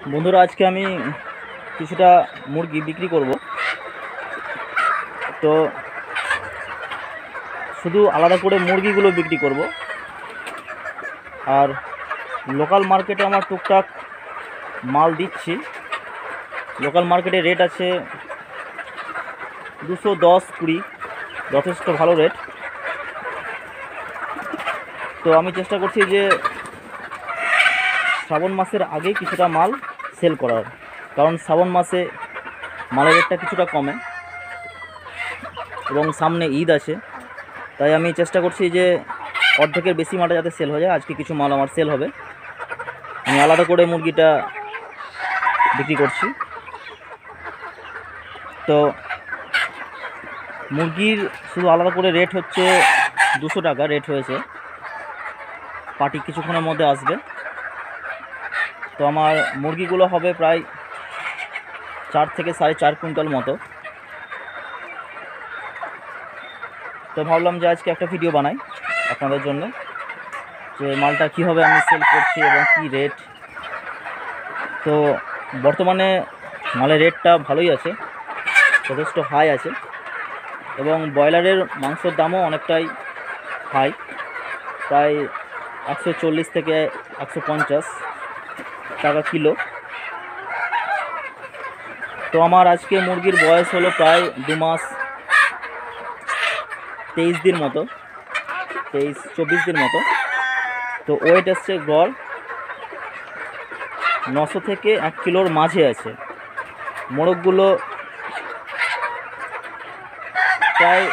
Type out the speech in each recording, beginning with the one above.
বন্ধুরা, আজকে আমি কিছুটা মুরগি বিক্রি করব। তো শুধু আলাদা করে মুরগিগুলো বিক্রি করব, আর লোকাল মার্কেটে আমার টুকটাক মাল দিচ্ছি। লোকাল মার্কেটে রেট আছে 210-20, যথেষ্ট ভালো রেট। তো আমি চেষ্টা করছি যে শ্রাবণ মাসের আগে কিছুটা মাল সেল করার, কারণ শ্রাবণ মাসে মালের রেটটা কিছুটা কমে এবং সামনে ঈদ আছে। তাই আমি চেষ্টা করছি যে অর্ধেকের বেশি মালটা যাতে সেল হয়ে যায়। আজকে কিছু মাল আমার সেল হবে, আমি আলাদা করে মুরগিটা বিক্রি করছি। তো মুরগির শুধু আলাদা করে রেট হচ্ছে 200 টাকা রেট হয়েছে। পার্টি কিছুক্ষণের মধ্যে আসবে। তো আমার মুরগিগুলো হবে প্রায় 4 থেকে 4.5 কুইন্টাল মতো। তো ভাবলাম যে আজকে একটা ভিডিও বানাই আপনাদের জন্য, যে মালটা কীভাবে আমি সেল করছি এবং কী রেট। তো বর্তমানে মালের রেটটা ভালোই আছে, যথেষ্ট হাই আছে, এবং ব্রয়লারের মাংসের দামও অনেকটাই হাই, প্রায় 140 থেকে 150 টাকা কিলো। তো আমার আজকে মুরগির বয়স হলো প্রায় 2 মাস 23 দিন মতো, 23-24 দিন মতো। তো ওয়েট আসছে গড় 900 থেকে 1 কিলোর মাঝে আছে। মোরগগুলো প্রায়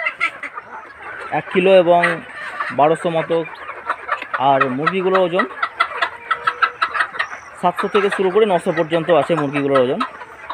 1 কিলো এবং 1200 মতো, আর মুরগিগুলোর ওজন 700 থেকে শুরু করে 900 পর্যন্ত আছে মুরগিগুলোর ওজন।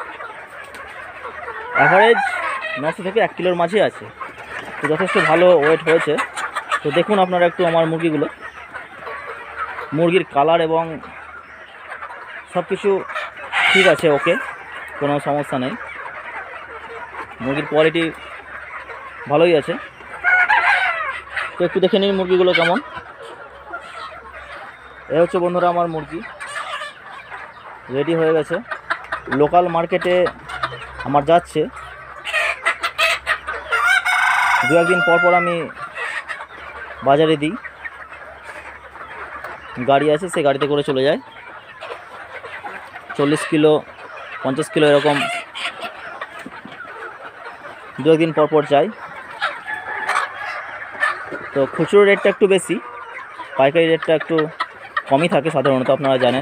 অ্যাভারেজ 900 থেকে 1 কিলোর মাঝে আছে। তো যথেষ্ট ভালো ওয়েট হয়েছে। তো দেখুন আপনারা একটু আমার মুরগিগুলো, মুরগির কালার এবং সব কিছু ঠিক আছে, ওকে, কোনো সমস্যা নেই। মুরগির কোয়ালিটি ভালোই আছে। তো একটু দেখে নিন মুরগিগুলো কেমন। এ হচ্ছে বন্ধুরা আমার মুরগি, রেডি হয়ে গেছে। লোকাল মার্কেটে আমার যাচ্ছে, 2-1 দিন পর পর আমি বাজারে দিই। গাড়ি আছে, সেই গাড়িতে করে চলে যায়। 40 কিলো 50 কিলো এরকম 2-1 দিন পর পর যায়। তো খুচরো রেটটা একটু বেশি, পাইকারি রেটটা একটু কমই থাকে সাধারণত, আপনারা জানেন।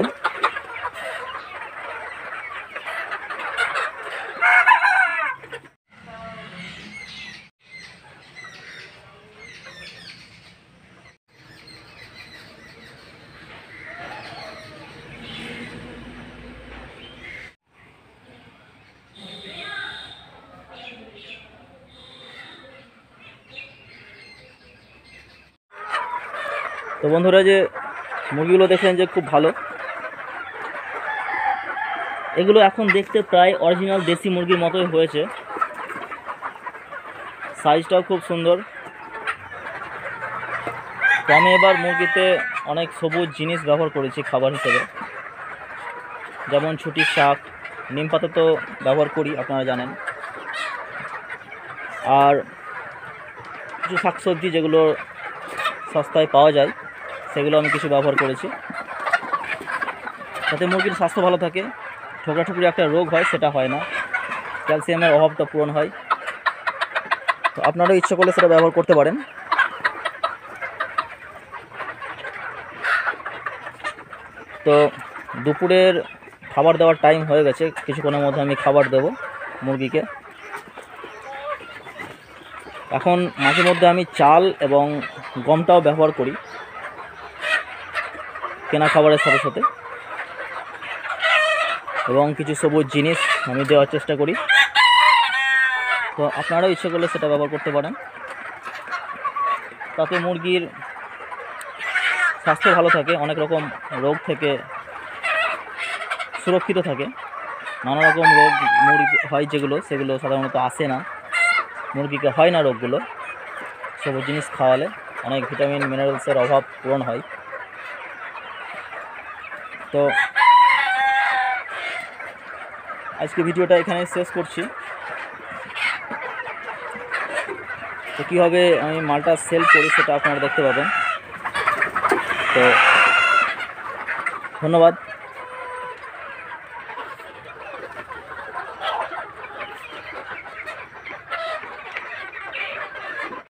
তো বন্ধুরা, যে মুরগিগুলো দেখলেন যে খুব ভালো, এগুলো এখন দেখতে প্রায় অরিজিনাল দেশি মুরগির মতোই হয়েছে। সাইজটাও খুব সুন্দর। তো আমি এবার মুরগিতে অনেক সবুজ জিনিস ব্যবহার করেছি খাবার হিসেবে, যেমন ছুটির শাক, নিম পাতা তো ব্যবহার করি, আপনারা জানেন। আর কিছু শাকসবজি যেগুলো সস্তায় পাওয়া যায়, সেগুলো আমি কিছু ব্যবহার করেছি, যাতে মুরগির স্বাস্থ্য ভালো থাকে, ঠোকরাঠুকরি একটা রোগ হয় সেটা হয় না, ক্যালসিয়ামের অভাবটা পূরণ হয়। তো আপনারাও ইচ্ছা করলে সেটা ব্যবহার করতে পারেন। তো দুপুরের খাবার দেওয়ার টাইম হয়ে গেছে, কিছুক্ষণের মধ্যে আমি খাবার দেব মুরগিকে। এখন মাঝে মধ্যে আমি চাল এবং গমটাও ব্যবহার করি কেনা খাবারের সাথে সাথে, এবং কিছু সবুজ জিনিস আমি দেওয়ার চেষ্টা করি। তো আপনারাও ইচ্ছে করলে সেটা ব্যবহার করতে পারেন, তাতে মুরগির স্বাস্থ্য ভালো থাকে, অনেক রকম রোগ থেকে সুরক্ষিত থাকে। নানা রকম রোগ মুরগি হয় যেগুলো, সেগুলো সাধারণত আসে না, মুরগিকে হয় না রোগগুলো। সবুজ জিনিস খাওয়ালে অনেক ভিটামিন মিনারেলসের অভাব পূরণ হয়। তো আজকে ভিডিওটা এখানে শেষ করছি। তো কীভাবে আমি মালটা সেল করি সেটা আপনারা দেখতে পাবেন। তো ধন্যবাদ।